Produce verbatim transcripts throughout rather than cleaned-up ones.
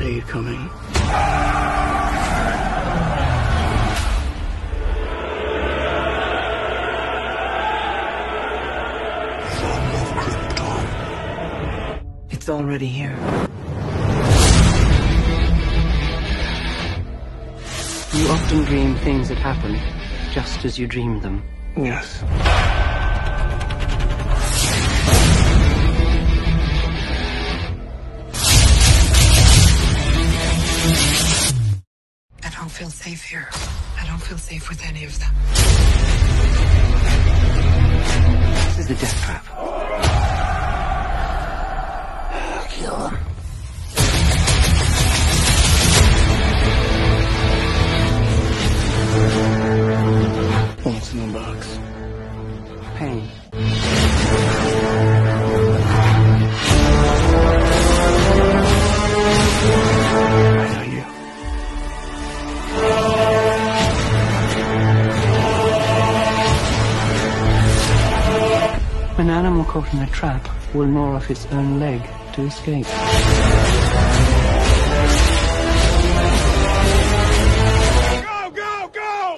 Darkseid coming. It's already here. You often dream things that happen just as you dreamed them. Yes. I don't feel safe here. I don't feel safe with any of them. This is a death trap. Kill them. What's in the box? Pain. I know you. An animal caught in a trap will gnaw off its own leg to escape. Go, go, go!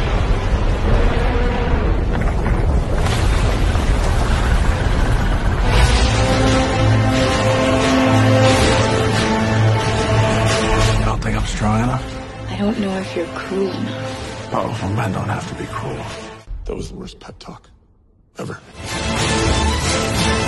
You don't think I'm strong enough? I don't know if you're cruel enough. Powerful men don't have to be cruel. That was the worst pep talk ever.